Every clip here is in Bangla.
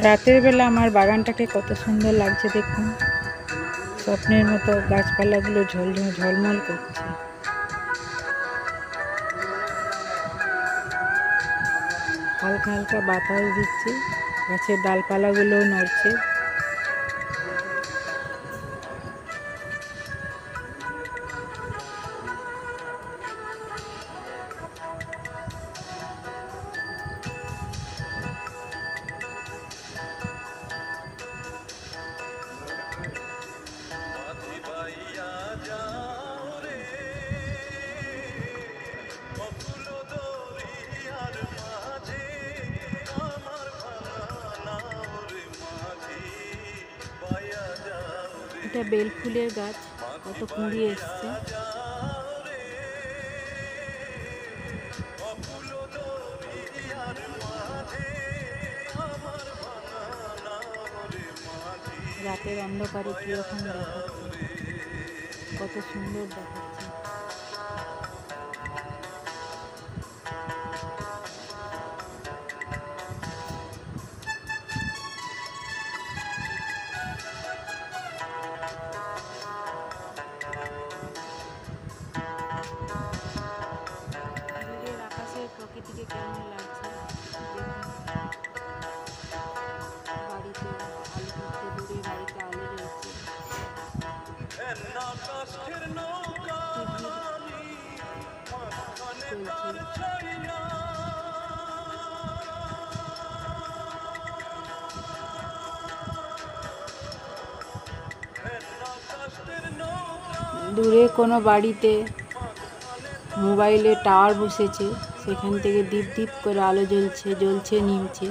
রাতের বেলা আমার বাগানটাকে কত সুন্দর লাগছে দেখুন। স্বপ্নের মতো গাছপালাগুলো ঝলমল করছে। হালকা হালকা বাতাস দিচ্ছে, গাছের ডালপালাগুলোও নড়ছে। এটা বেল ফুলের গাছ, কত কুঁড়ি এসছে। রাতের অন্ধকারে কিরকম দেখাচ্ছে, কত সুন্দর দেখাচ্ছে। দূরের আকাশের প্রকৃতিকে কেমন লাগছে বাড়িতে আলো করছে, দূরে বাড়িতে আলো জ্বলছে। দূরে কোনো বাড়িতে মোবাইলে টাওয়ার বসেছে, সেখান থেকে দীপ দীপ করে আলো জ্বলছে নিমছে।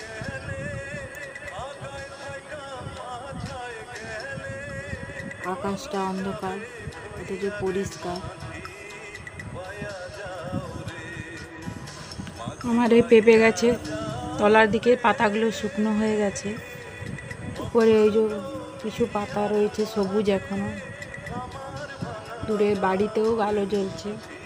আকাশটা অন্ধকার অথচ পরিষ্কার। আমার এই পেঁপে গাছে তলার দিকে পাতাগুলো শুকনো হয়ে গেছে, উপরে ওই যে কিছু পাতা রয়েছে সবুজ এখনো। দূরে বাড়িতেও আলো জ্বলছে।